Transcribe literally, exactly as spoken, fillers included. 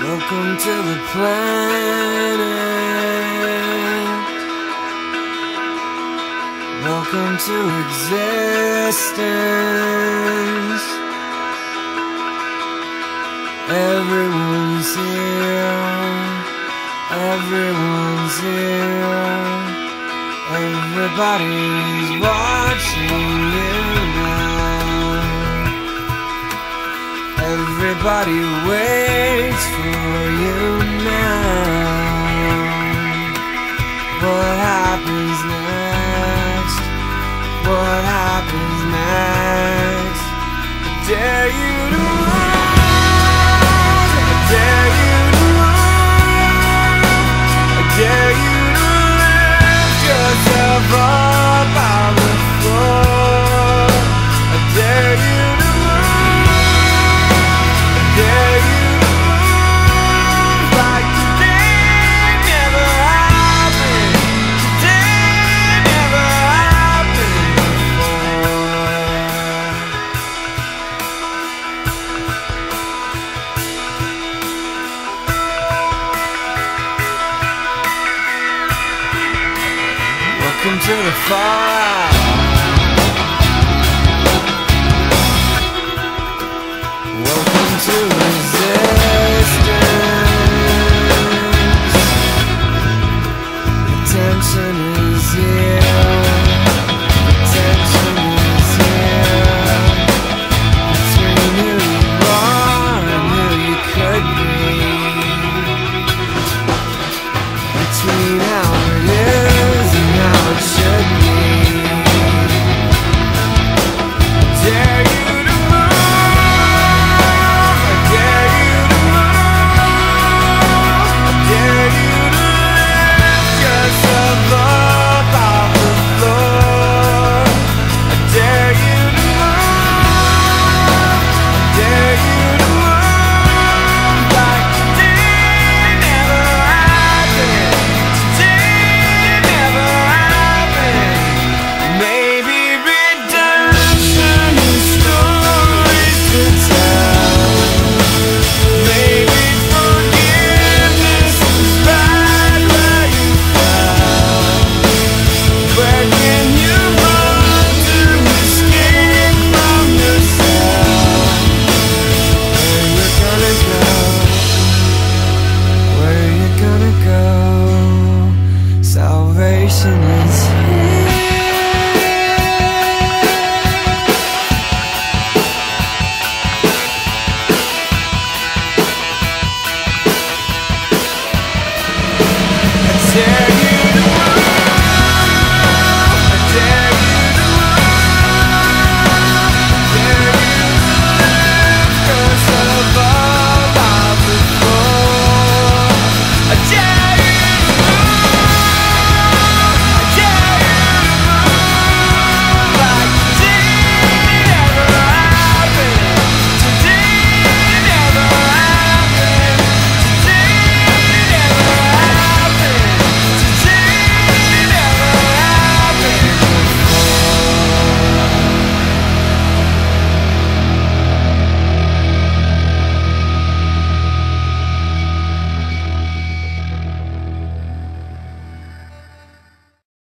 Welcome to the planet. Welcome to existence. Everyone's here. Everyone's here. Everybody's watching you now. Everybody waits for you now. What happens next? What happens next? I dare you to lose. I dare you to lose. I dare you to lift yourself up on the floor. I dare you to dare you to lose like today never happened. Today never happened before. Welcome to the fallout. Welcome to